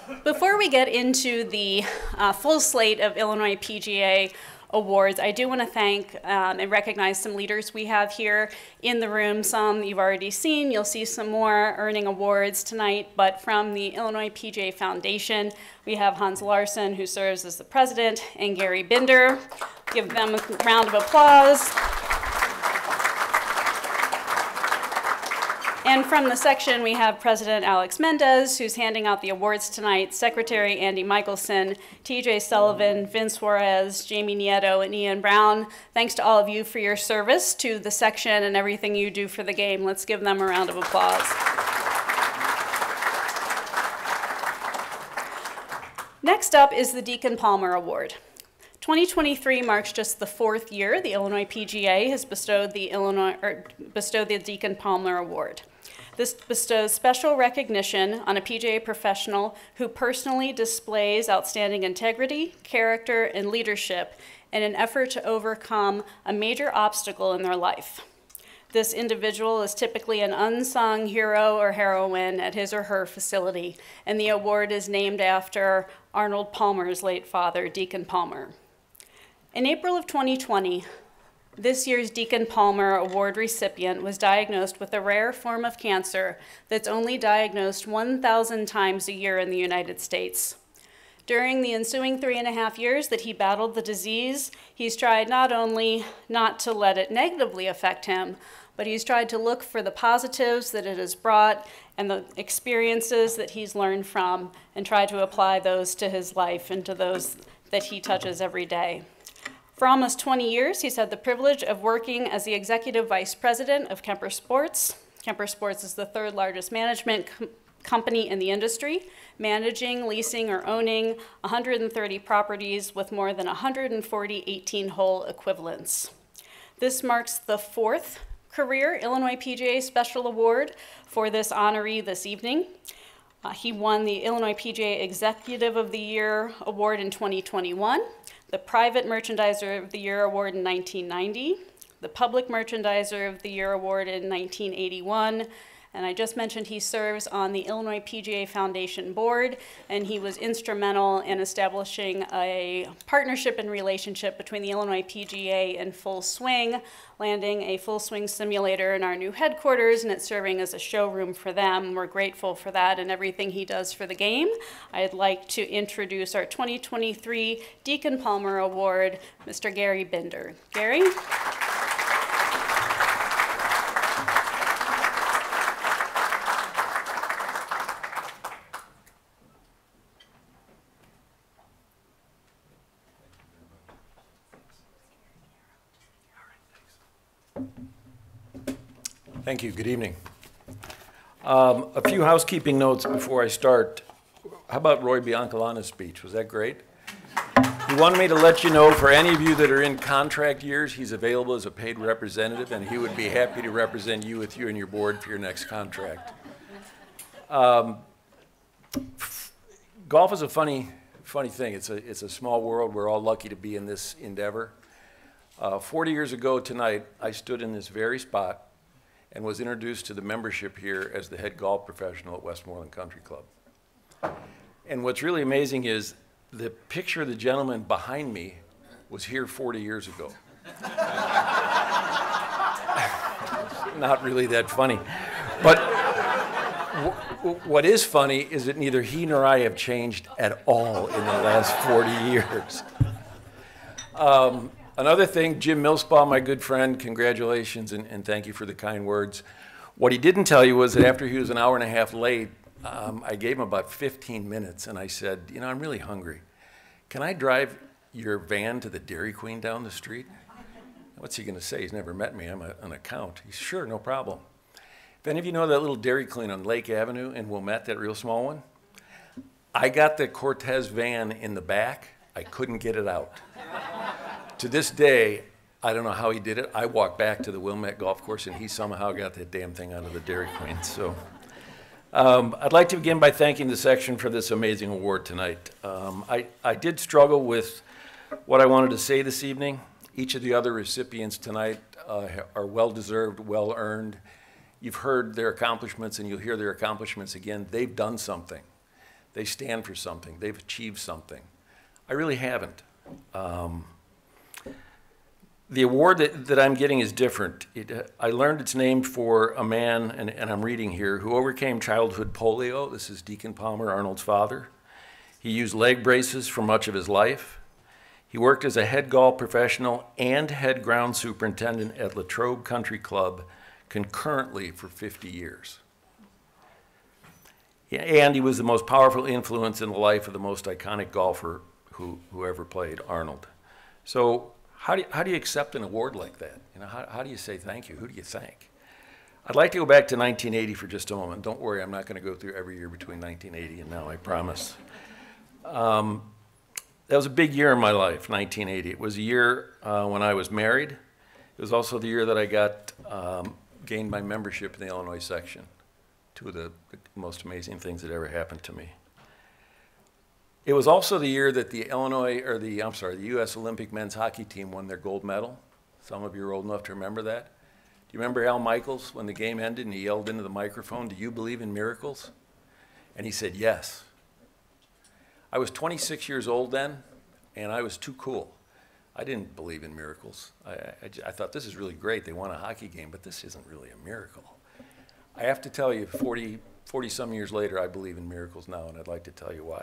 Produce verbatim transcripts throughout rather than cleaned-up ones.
Before we get into the uh, full slate of Illinois P G A awards, I do want to thank um, and recognize some leaders we have here in the room. Some you've already seen. You'll see some more earning awards tonight. But from the Illinois P G A Foundation, we have Hans Larson, who serves as the president, and Gary Binder. Give them a round of applause. And from the section, we have President Alex Mendez, who's handing out the awards tonight, Secretary Andy Michelson, T J Sullivan, Vince Juarez, Jamie Nieto, and Ian Brown. Thanks to all of you for your service to the section and everything you do for the game. Let's give them a round of applause. Next up is the Deacon Palmer Award. twenty twenty-three marks just the fourth year the Illinois P G A has bestowed the Illinois or bestowed the Deacon Palmer Award. This bestows special recognition on a P G A professional who personally displays outstanding integrity, character, and leadership in an effort to overcome a major obstacle in their life. This individual is typically an unsung hero or heroine at his or her facility, and the award is named after Arnold Palmer's late father, Deacon Palmer. In April of twenty twenty, this year's Deacon Palmer Award recipient was diagnosed with a rare form of cancer that's only diagnosed one thousand times a year in the United States. During the ensuing three and a half years that he battled the disease, he's tried not only not to let it negatively affect him, but he's tried to look for the positives that it has brought and the experiences that he's learned from and try to apply those to his life and to those that he touches every day. For almost twenty years, he's had the privilege of working as the executive vice president of Kemper Sports. Kemper Sports is the third largest management com company in the industry, managing, leasing, or owning one hundred thirty properties with more than one hundred forty eighteen-hole equivalents. This marks the fourth career Illinois P G A Special Award for this honoree this evening. Uh, he won the Illinois P G A Executive of the Year Award in twenty twenty-one, the Private Merchandiser of the Year Award in nineteen ninety, the Public Merchandiser of the Year Award in nineteen eighty-one, and I just mentioned he serves on the Illinois P G A Foundation Board, and he was instrumental in establishing a partnership and relationship between the Illinois P G A and Full Swing, landing a Full Swing simulator in our new headquarters, and it's serving as a showroom for them. We're grateful for that and everything he does for the game. I'd like to introduce our twenty twenty-three Deacon Palmer Award, Mister Gary Binder. Gary? Thank you. Good evening. Um, a few housekeeping notes before I start. How about Roy Biancalana's speech? Was that great? He wanted me to let you know, for any of you that are in contract years, he's available as a paid representative, and he would be happy to represent you with you and your board for your next contract. Um, golf is a funny, funny thing. It's a, it's a small world. We're all lucky to be in this endeavor. Uh, forty years ago tonight, I stood in this very spot and was introduced to the membership here as the head golf professional at Westmoreland Country Club. And what's really amazing is the picture of the gentleman behind me was here forty years ago. Not really that funny. But what is funny is that neither he nor I have changed at all in the last forty years. Um, Another thing, Jim Millspaw, my good friend, congratulations and, and thank you for the kind words. What he didn't tell you was that after he was an hour and a half late, um, I gave him about fifteen minutes and I said, you know, I'm really hungry. Can I drive your van to the Dairy Queen down the street? What's he gonna say? He's never met me, I'm a, an account. He's sure, no problem. If any of you know that little Dairy Queen on Lake Avenue in Wilmette, that real small one, I got the Cortez van in the back, I couldn't get it out. To this day, I don't know how he did it. I walked back to the Wilmette Golf Course and he somehow got that damn thing out of the Dairy Queen. So um, I'd like to begin by thanking the section for this amazing award tonight. Um, I, I did struggle with what I wanted to say this evening. Each of the other recipients tonight uh, are well-deserved, well-earned. You've heard their accomplishments and you'll hear their accomplishments again. They've done something. they stand for something, they've achieved something. I really haven't. Um, the award that, that I'm getting is different. It, uh, I learned it's named for a man, and, and I'm reading here, who overcame childhood polio. This is Deacon Palmer, Arnold's father. He used leg braces for much of his life. He worked as a head golf professional and head ground superintendent at Latrobe Country Club concurrently for fifty years. And he was the most powerful influence in the life of the most iconic golfer who, who ever played, Arnold. So how do you, how do you accept an award like that? You know, how, how do you say thank you? Who do you thank? I'd like to go back to nineteen eighty for just a moment. Don't worry, I'm not going to go through every year between nineteen eighty and now, I promise. Um, that was a big year in my life, nineteen eighty. It was a year uh, when I was married. It was also the year that I got um, gained my membership in the Illinois section. Two of the, the most amazing things that ever happened to me. It was also the year that the Illinois, or the, I'm sorry, the U S Olympic men's hockey team won their gold medal. Some of you are old enough to remember that. Do you remember Al Michaels when the game ended and he yelled into the microphone, "Do you believe in miracles?" And he said, yes. I was twenty-six years old then, and I was too cool. I didn't believe in miracles. I, I, I thought, this is really great. They won a hockey game, but this isn't really a miracle. I have to tell you, forty, forty some years later, I believe in miracles now, and I'd like to tell you why.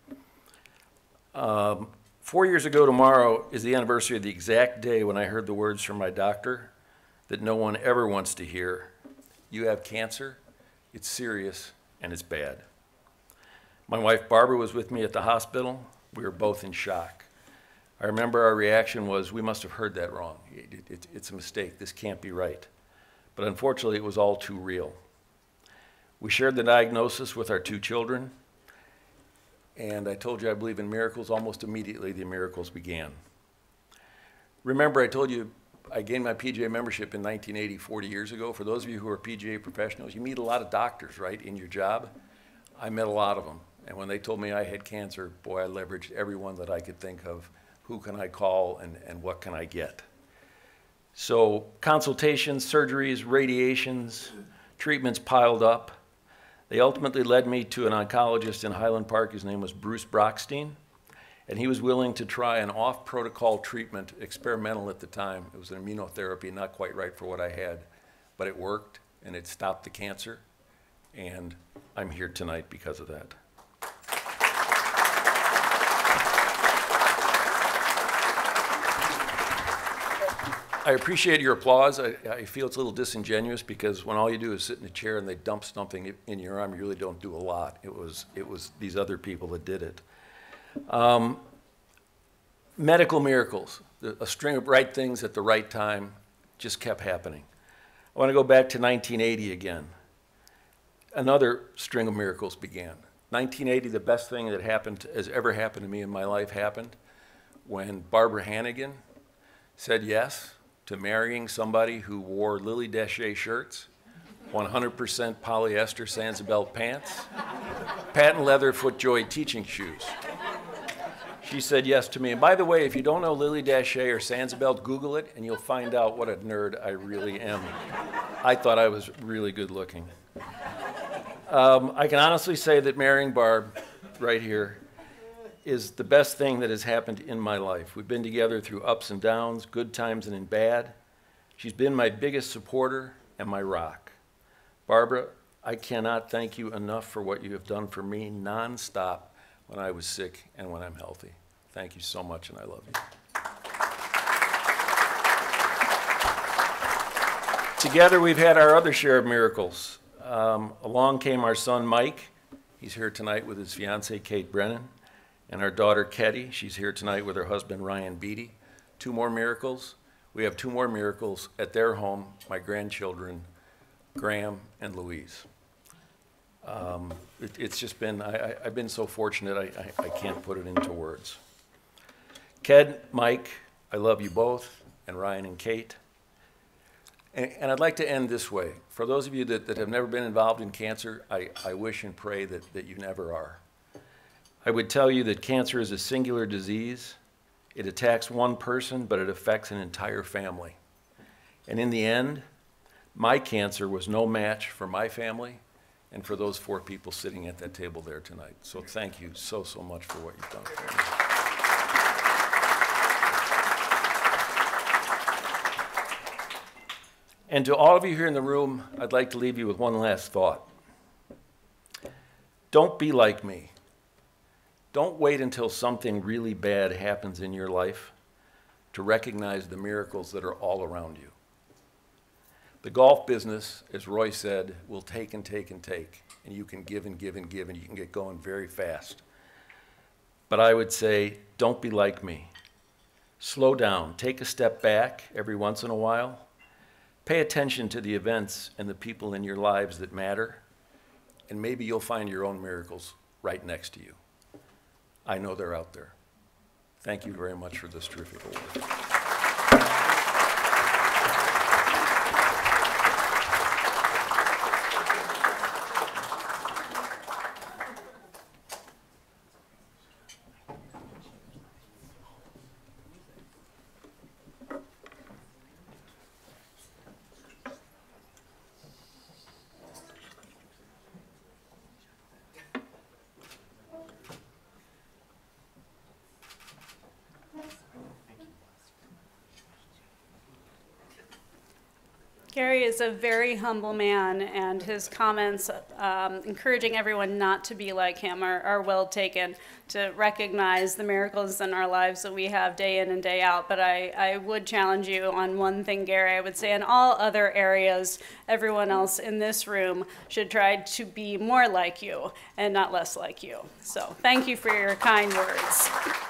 Um, four years ago tomorrow is the anniversary of the exact day when I heard the words from my doctor that no one ever wants to hear. You have cancer, it's serious, and it's bad. My wife Barbara was with me at the hospital. We were both in shock. I remember our reaction was, we must have heard that wrong. It, it, it's a mistake, this can't be right. But unfortunately, it was all too real. We shared the diagnosis with our two children, and I told you I believe in miracles. Almost immediately, the miracles began. Remember, I told you I gained my P G A membership in nineteen eighty, forty years ago. For those of you who are P G A professionals, you meet a lot of doctors, right, in your job. I met a lot of them, and when they told me I had cancer, boy, I leveraged everyone that I could think of. Who can I call, and, and what can I get? So consultations, surgeries, radiations, treatments piled up. They ultimately led me to an oncologist in Highland Park. His name was Bruce Brockstein, and he was willing to try an off-protocol treatment, experimental at the time. It was an immunotherapy, not quite right for what I had, but it worked, and it stopped the cancer, and I'm here tonight because of that. I appreciate your applause. I, I feel it's a little disingenuous because when all you do is sit in a chair and they dump something in your arm, you really don't do a lot. It was, it was these other people that did it. Um, medical miracles, a string of right things at the right time just kept happening. I want to go back to nineteen eighty again. Another string of miracles began. nineteen eighty, the best thing that happened, has ever happened to me in my life happened when Barbara Hannigan said yes to marrying somebody who wore Lily Deshay shirts, one hundred percent polyester Sansabelt pants, patent leather FootJoy teaching shoes. She said yes to me. And by the way, if you don't know Lily Deshay or Sansabelt, Google it, and you'll find out what a nerd I really am. I thought I was really good looking. Um, I can honestly say that marrying Barb, right here, is the best thing that has happened in my life. We've been together through ups and downs, good times and in bad. She's been my biggest supporter and my rock. Barbara, I cannot thank you enough for what you have done for me nonstop when I was sick and when I'm healthy. Thank you so much, and I love you. Together, we've had our other share of miracles. Um, along came our son, Mike. He's here tonight with his fiancée, Kate Brennan. And our daughter, Ketty, she's here tonight with her husband, Ryan Beatty. Two more miracles. We have two more miracles at their home, my grandchildren, Graham and Louise. Um, it, it's just been, I, I, I've been so fortunate, I, I, I can't put it into words. Ked, Mike, I love you both, and Ryan and Kate. And, and I'd like to end this way. For those of you that, that have never been involved in cancer, I, I wish and pray that, that you never are. I would tell you that cancer is a singular disease. It attacks one person, but it affects an entire family. And in the end, my cancer was no match for my family and for those four people sitting at that table there tonight. So thank you so, so much for what you've done for me. And to all of you here in the room, I'd like to leave you with one last thought. Don't be like me. Don't wait until something really bad happens in your life to recognize the miracles that are all around you. The golf business, as Roy said, will take and take and take, and you can give and give and give, and you can get going very fast. But I would say, don't be like me. Slow down. Take a step back every once in a while. Pay attention to the events and the people in your lives that matter, and maybe you'll find your own miracles right next to you. I know they're out there. Thank you very much for this terrific award. Gary is a very humble man, and his comments um, encouraging everyone not to be like him are, are well taken, to recognize the miracles in our lives that we have day in and day out. But I, I would challenge you on one thing, Gary. I would say in all other areas, everyone else in this room should try to be more like you and not less like you. So thank you for your kind words.